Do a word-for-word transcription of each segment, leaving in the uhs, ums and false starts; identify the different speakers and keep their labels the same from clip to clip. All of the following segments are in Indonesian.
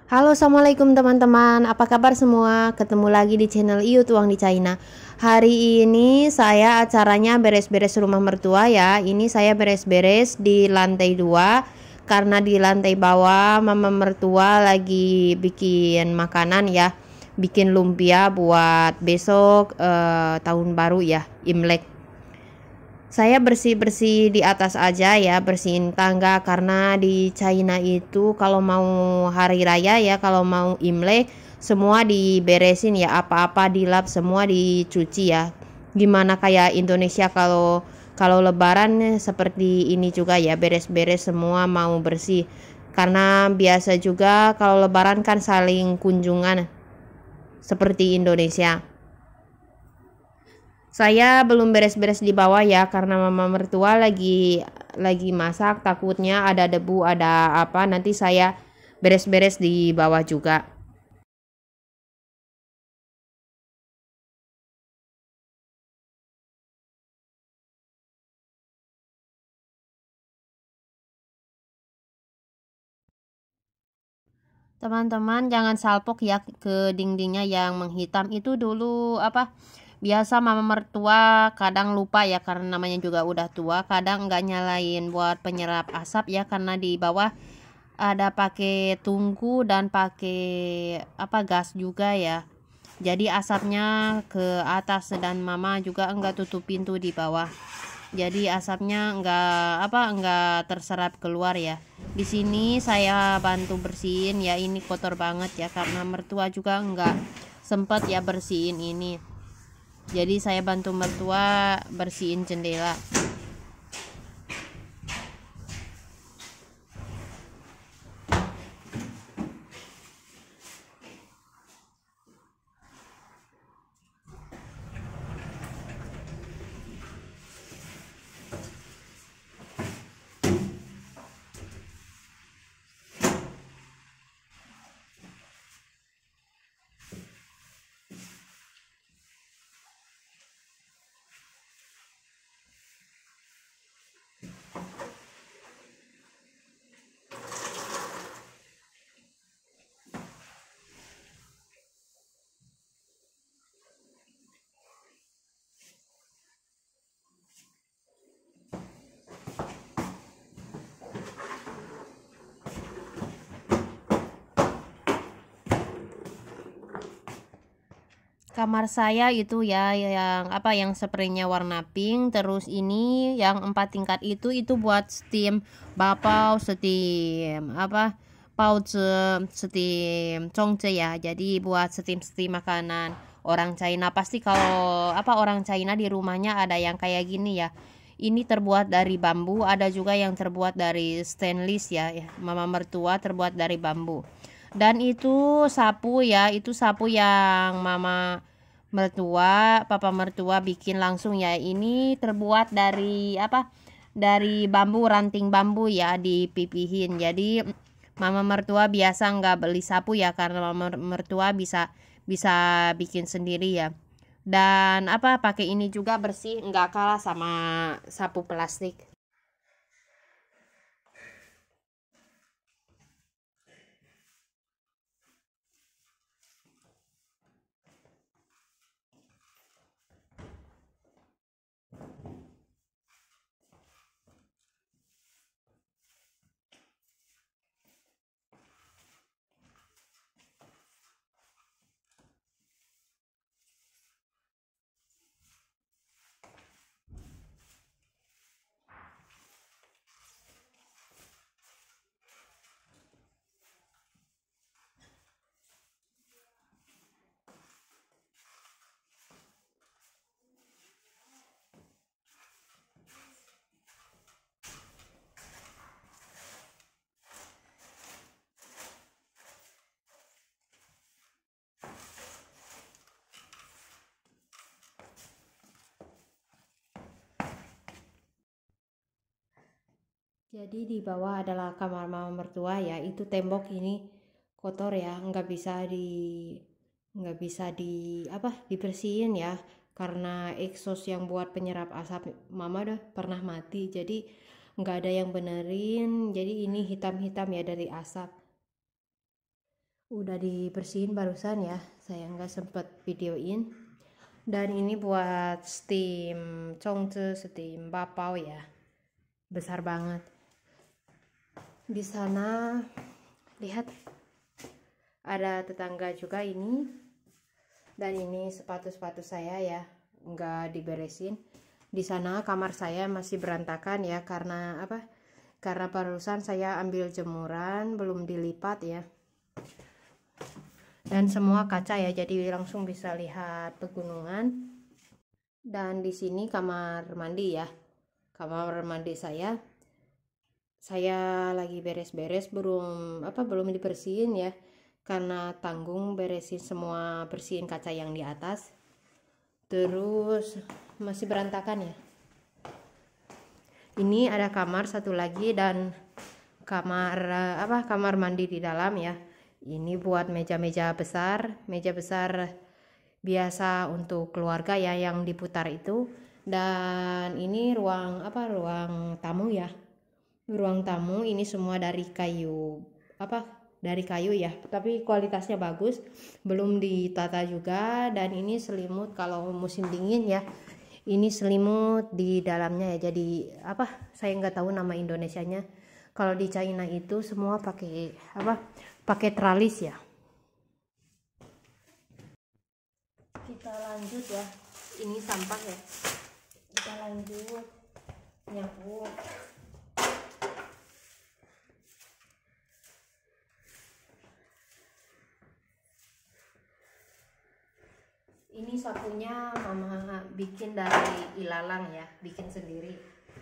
Speaker 1: Halo, assalamualaikum teman-teman. Apa kabar semua? Ketemu lagi di channel Iu Tuang di China. Hari ini saya acaranya beres-beres rumah mertua ya. Ini saya beres-beres di lantai dua karena di lantai bawah mama mertua lagi bikin makanan ya. Bikin lumpia buat besok eh, tahun baru ya, Imlek. Saya bersih-bersih di atas aja ya, bersihin tangga karena di China itu kalau mau hari raya ya, kalau mau Imlek semua diberesin ya, apa-apa dilap semua dicuci ya. Gimana kayak Indonesia kalau kalau lebaran seperti ini juga ya, beres-beres semua mau bersih. Karena biasa juga kalau lebaran kan saling kunjungan seperti Indonesia. Saya belum beres-beres di bawah ya karena mama mertua lagi lagi masak, takutnya ada debu, ada apa, nanti saya beres-beres di bawah juga. Teman-teman jangan salpok ya ke dindingnya yang menghitam itu dulu apa, biasa mama mertua kadang lupa ya karena namanya juga udah tua, kadang nggak nyalain buat penyerap asap ya karena di bawah ada pakai tungku dan pakai apa gas juga ya. Jadi asapnya ke atas dan mama juga enggak tutup pintu di bawah. Jadi asapnya enggak apa enggak terserap keluar ya. Di sini saya bantu bersihin ya, ini kotor banget ya karena mertua juga enggak sempat ya bersihin ini. Jadi saya bantu mertua bersihin jendela. Kamar saya itu ya yang apa yang spraynya warna pink, terus ini yang empat tingkat itu itu buat steam bapau, steam apa pauze, steam congce ya, jadi buat steam steam makanan orang China. Pasti kalau apa orang China di rumahnya ada yang kayak gini ya. Ini terbuat dari bambu, ada juga yang terbuat dari stainless ya, ya. Mama mertua terbuat dari bambu. Dan itu sapu ya, itu sapu yang mama mertua, papa mertua bikin langsung ya. Ini terbuat dari apa? Dari bambu, ranting bambu ya, dipipihin. Jadi mama mertua biasa nggak beli sapu ya karena mama mertua bisa bisa bikin sendiri ya. Dan apa pakai ini juga bersih, nggak kalah sama sapu plastik. Jadi di bawah adalah kamar mama mertua ya. Itu tembok ini kotor ya, nggak bisa di nggak bisa di apa dibersihin ya karena exhaust yang buat penyerap asap mama udah pernah mati. Jadi nggak ada yang benerin. Jadi ini hitam-hitam ya dari asap. udah dibersihin barusan ya, saya nggak sempet videoin. Dan ini buat steam congzi, steam bapau ya, besar banget. Di sana lihat ada tetangga juga ini, dan ini sepatu-sepatu saya ya, nggak diberesin. Di sana kamar saya masih berantakan ya, karena apa? Karena barusan saya ambil jemuran, belum dilipat ya. Dan semua kaca ya, jadi langsung bisa lihat pegunungan. Dan di sini kamar mandi ya, kamar mandi saya. Saya lagi beres-beres, belum apa belum dibersihin ya, karena tanggung beresin semua, bersihin kaca yang di atas. Terus masih berantakan ya. Ini ada kamar satu lagi dan kamar apa kamar mandi di dalam ya. Ini buat meja-meja besar, meja besar biasa untuk keluarga ya yang diputar itu. Dan ini ruang apa ruang tamu ya. Ruang tamu ini semua dari kayu apa dari kayu ya, tapi kualitasnya bagus, belum ditata juga. Dan ini selimut kalau musim dingin ya, ini selimut di dalamnya ya, jadi apa saya nggak tahu nama Indonesianya. Kalau di China itu semua pakai apa pakai tralis ya. Kita lanjut ya, ini sampah ya, kita lanjut nyapu. Ini sapunya mama bikin dari ilalang ya, bikin sendiri.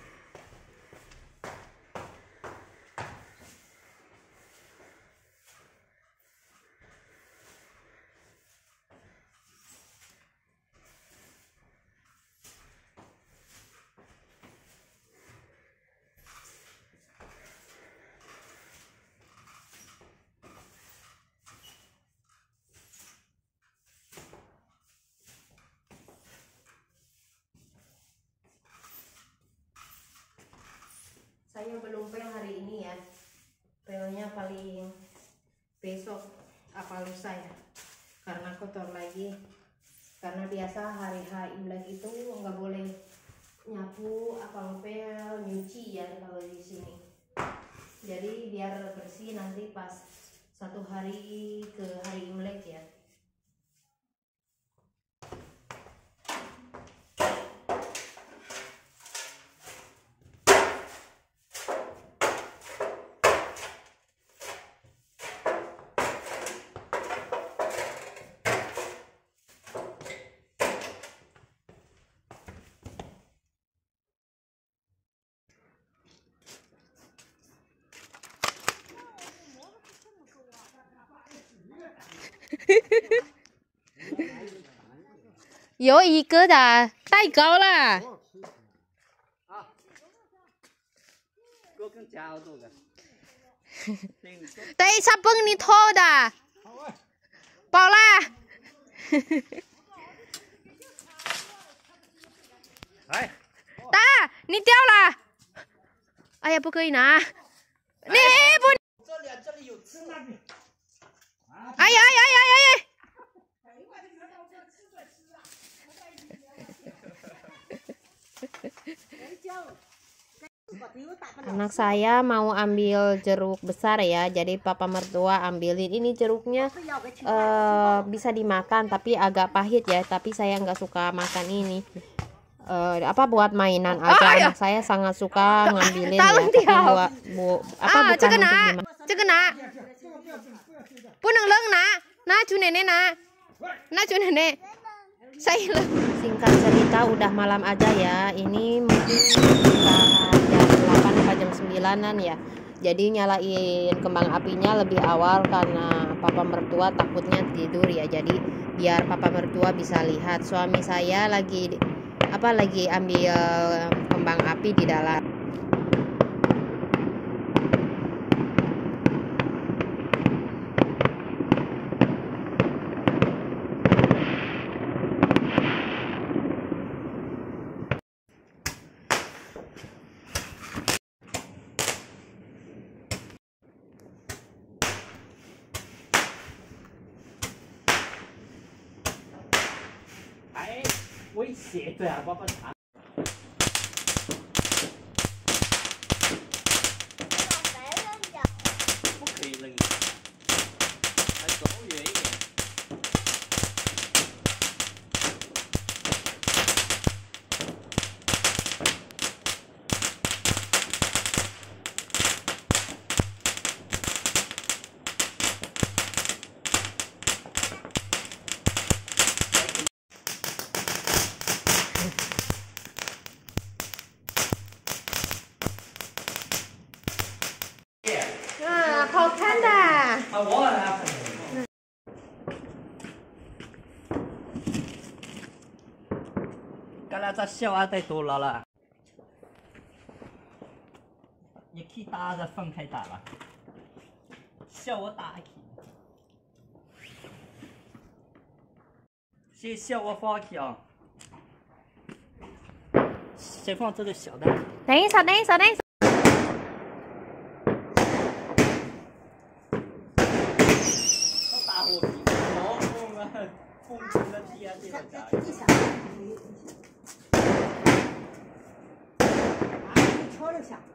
Speaker 1: Saya belum pel hari ini ya, pelnya paling besok apa lusa ya, karena kotor lagi. Karena biasa hari H Imlek itu nggak boleh nyapu apa pel nyuci ya kalau di sini. Jadi biar bersih nanti pas satu hari ke hari Imlek ya.有一个的太高了。等一下蹦你头的，饱了。
Speaker 2: 哎，
Speaker 1: 大，你掉了。哎呀，不可以拿。你不。
Speaker 2: 这里这里有吃那边。
Speaker 1: 哎呀哎呀哎呀哎呀！ Anak saya mau ambil jeruk besar ya, jadi papa mertua ambilin. Ini jeruknya uh, bisa dimakan tapi agak pahit ya, tapi saya nggak suka makan ini. Uh, apa buat mainan aja. Anak saya sangat suka ngambilin ya, tapi buat bu, apa bukan untuk dimakan. Singkat cerita udah malam aja ya. Ini mungkin jam delapan atau jam sembilanan ya. Jadi nyalain kembang apinya lebih awal karena papa mertua takutnya tidur ya. Jadi biar papa mertua bisa lihat. Suami saya lagi apa lagi ambil kembang api di dalam.
Speaker 2: 威胁，对啊，帮帮查。不可以扔的，还走远一点。
Speaker 1: 啊，好看的。
Speaker 2: 啊，我来。刚才这小娃太多了了，你可以打着分开打了，小我打起，先小我放起啊，先放这个小的。
Speaker 1: 等一下，等一下，等一下。
Speaker 2: 打火机，好疯啊！疯狂的踢啊，这个打。
Speaker 3: 敲着响。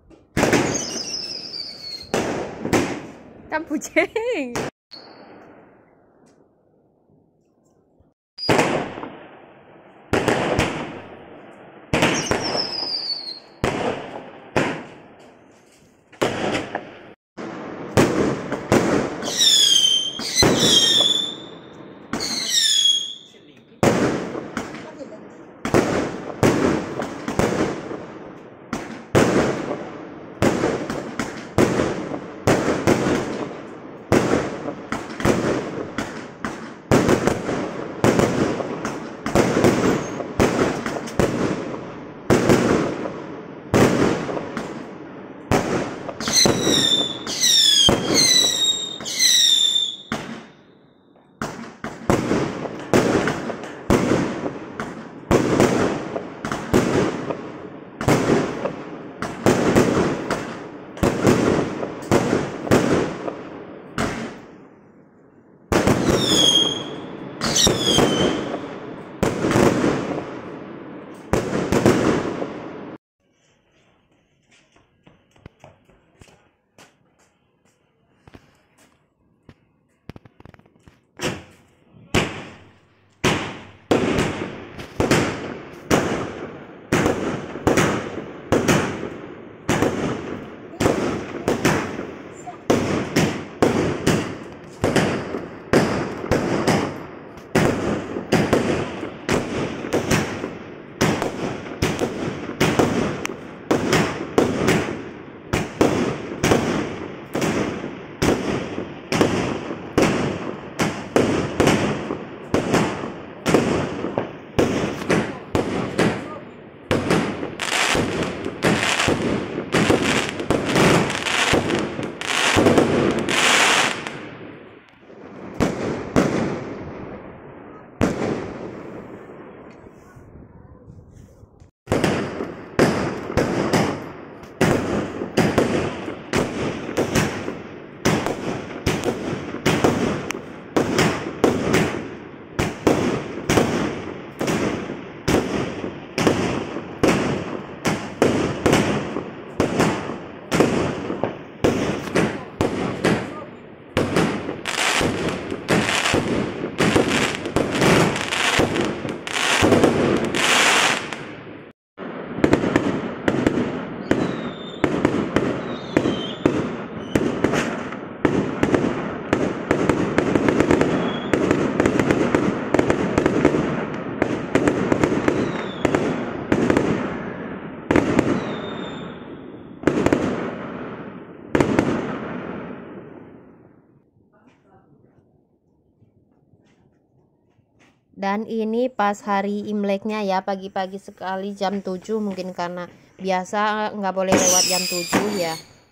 Speaker 1: 但不见。Dan ini pas hari Imleknya ya, pagi-pagi sekali jam tujuh, mungkin karena biasa nggak boleh lewat jam tujuh ya.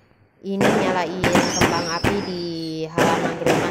Speaker 1: Ini nyalain kembang api di halaman rumah.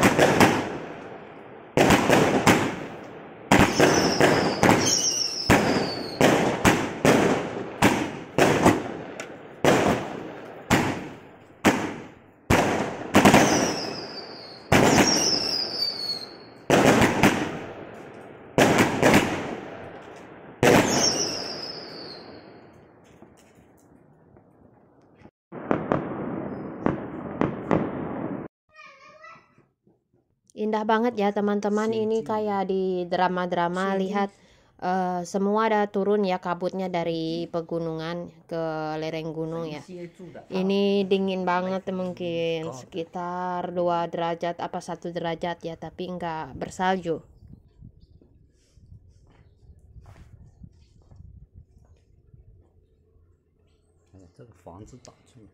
Speaker 1: Indah banget ya teman-teman, ini kayak di drama-drama. Lihat eh, semua ada turun ya kabutnya dari pegunungan ke lereng gunung ya. Ini dingin banget, mungkin sekitar dua derajat apa satu derajat ya, tapi enggak bersalju.
Speaker 2: 这个房子打出来。